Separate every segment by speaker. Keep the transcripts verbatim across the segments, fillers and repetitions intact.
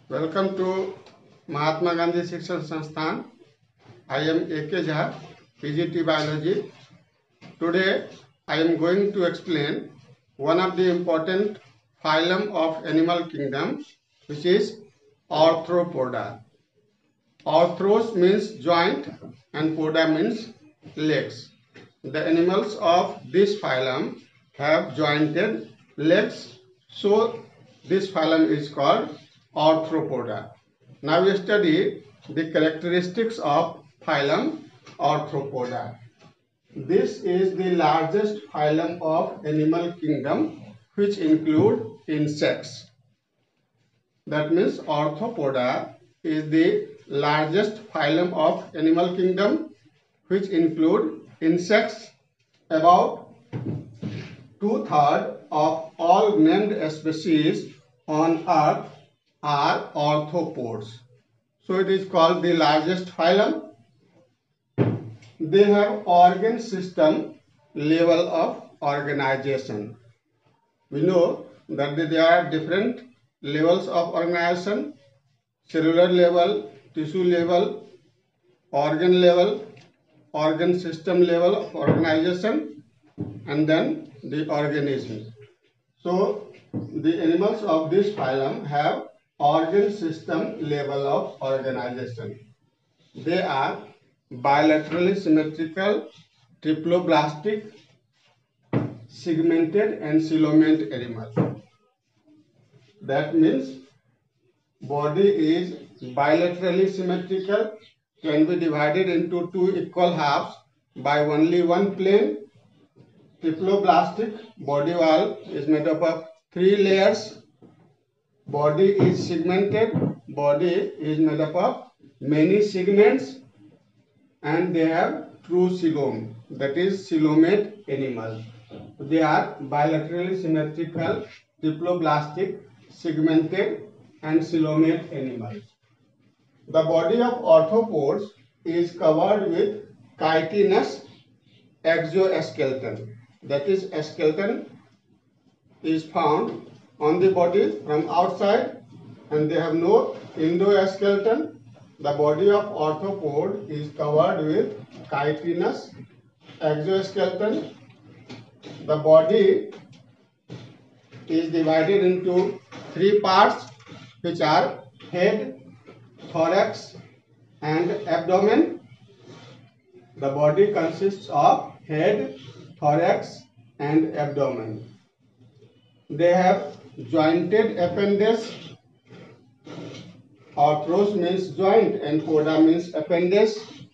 Speaker 1: Welcome to Mahatma Gandhi Shikshan Sansthan. I am A K Jha, P G T Biology. Today I am going to explain one of the important phylum of animal kingdom, which is Arthropoda. Arthros means joint and poda means legs. The animals of this phylum have jointed legs, so this phylum is called Arthropoda. Now we study the characteristics of phylum Arthropoda. This is the largest phylum of animal kingdom, which include insects. That means Arthropoda is the largest phylum of animal kingdom, which include insects. About two-thirds of all named species on earth are arthropods. So it is called the largest phylum. They have organ system level of organization. We know that there are different levels of organization: cellular level, tissue level, organ level, organ system level of organization, and then the organism. So the animals of this phylum have organ system level of organization. They are bilaterally symmetrical, triploblastic, segmented and coelomate animal. That means body is bilaterally symmetrical, can be divided into two equal halves by only one plane. Triploblastic, body wall is made up of three layers. Body is segmented, body is made up of many segments, and they have true coelom, that is coelomate animal. They are bilaterally symmetrical, triploblastic, segmented and coelomate animals. The body of arthropods is covered with chitinous exoskeleton. That is, a skeleton is found on the body from outside, and they have no endoskeleton. The body of arthropod is covered with chitinous exoskeleton. The body is divided into three parts, which are head, thorax and abdomen. The body consists of head, thorax and abdomen. They have jointed appendage. Arthros means joint and poda means appendage.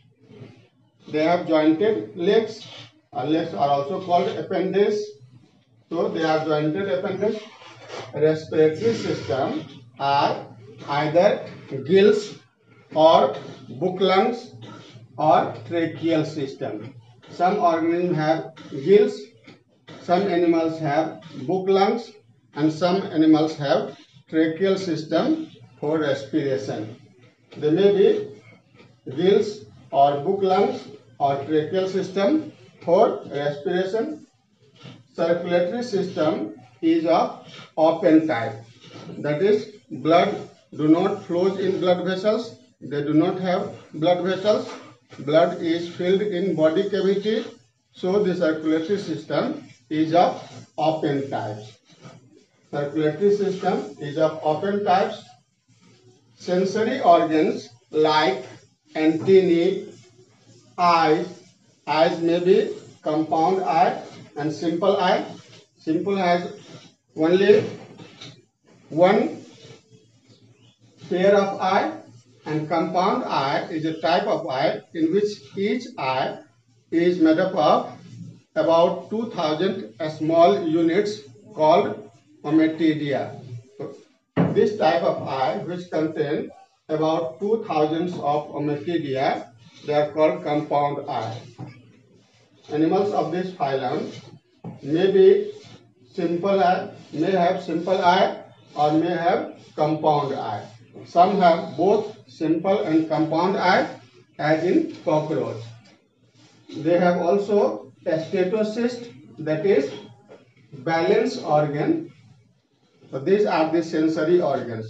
Speaker 1: They have jointed legs. Our legs are also called appendage. So they are jointed appendage. Respiratory system are either gills or book lungs or tracheal system. Some organisms have gills, some animals have book lungs, and some animals have tracheal system for respiration. They may be gills or book lungs or tracheal system for respiration. Circulatory system is of open type. That is, blood do not flow in blood vessels. They do not have blood vessels. Blood is filled in body cavity. So the circulatory system is of open types. Circulatory system is of open types. Sensory organs like antennae, eyes. Eyes may be compound eye and simple eye. Simple has only one pair of eye, and compound eye is a type of eye in which each eye is made up of about two thousand small units called ommatidia. So, this type of eye, which contain about two thousand of ommatidia, they are called compound eye. Animals of this phylum may be simple eye, may have simple eye, or may have compound eye. Some have both simple and compound eye, as in cockroach. They have also a statocyst, that is balance organ. So these are the sensory organs.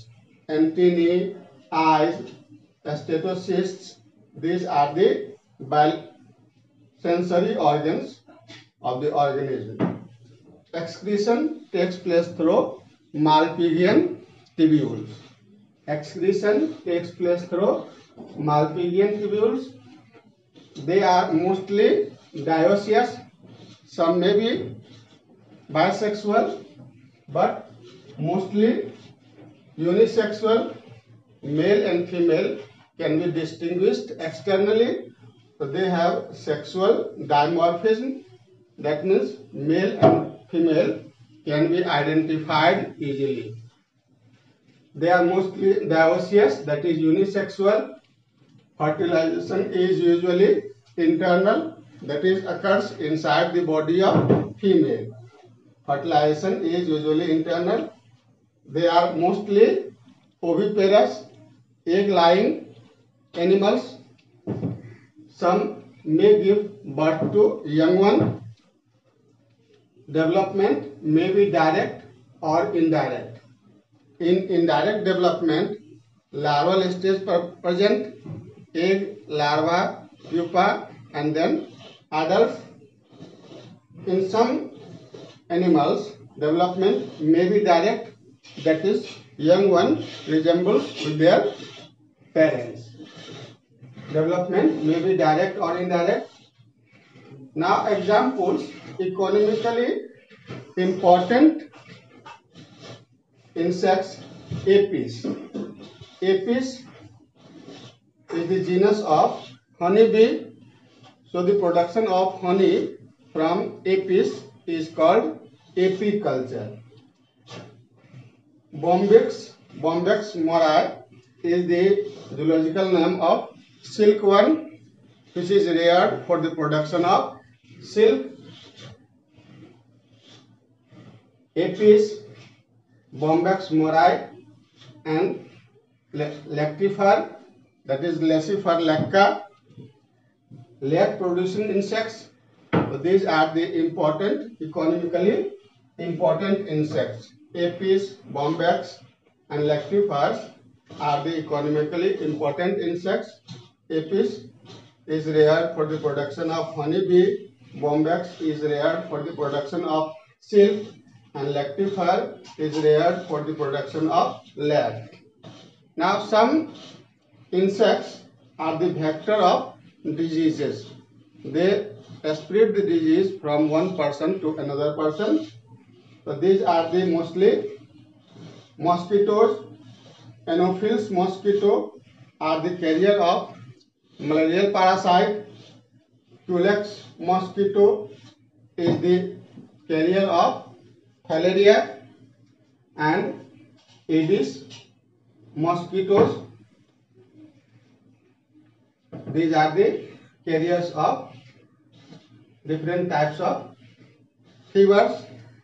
Speaker 1: antennae, eyes, stetocysts. These are the sensory organs of the organism. Excretion takes place through Malpighian tubules. Excretion takes place through Malpighian tubules. They are mostly dioecious. Some may be bisexual, but mostly unisexual. Male and female can be distinguished externally. So they have sexual dimorphism. That means male and female can be identified easily. They are mostly dioecious, that is unisexual. Fertilization is usually internal, that is occurs inside the body of female. Fertilization is usually internal. They are mostly oviparous, egg-laying animals. Some may give birth to young one. Development may be direct or indirect. In indirect development, larval stage present, egg, larva, pupa, and then adults. In some animals, development may be direct, that is, young one resembles with their parents. Development may be direct or indirect. Now, examples: economically important insects, Apis. Apis is the genus of honeybee. So the production of honey from Apis is called apiculture. Bombyx, Bombyx mori is the zoological name of silkworm, which is reared for the production of silk. Apis, Bombyx mori, and Lactifer, that is Laccifer lacca, lac producing insects. So these are the important, economically important insects. Apis, Bombyx, and Lactifers are the economically important insects. Apis is reared for the production of honeybee. Bombyx is reared for the production of silk, and Lactifer is reared for the production of lac. Now, some insects are the vector of diseases. They spread the disease from one person to another person. So these are the mostly mosquitoes. Anopheles mosquito are the carrier of malarial parasite. Culex mosquito is the carrier of filaria, and Aedes mosquitoes, these are the carriers of different types of fevers.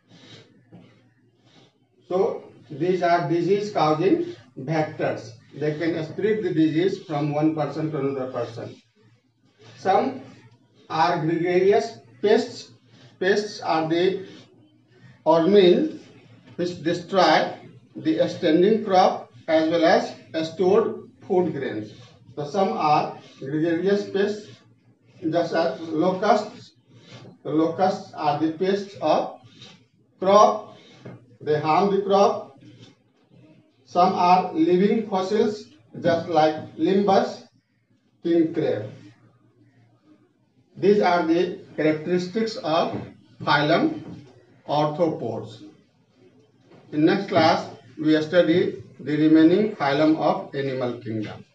Speaker 1: So these are disease causing vectors. They can spread the disease from one person to another person. Some are gregarious pests. Pests are the ornaments which destroy the standing crop as well as stored food grains. So some are gregarious pests, just as locusts. The locusts are the pests of crop. They harm the crop. Some are living fossils, just like Limbus, king crab. These are the characteristics of phylum Arthropods. In next class, we study the remaining phylum of animal kingdom.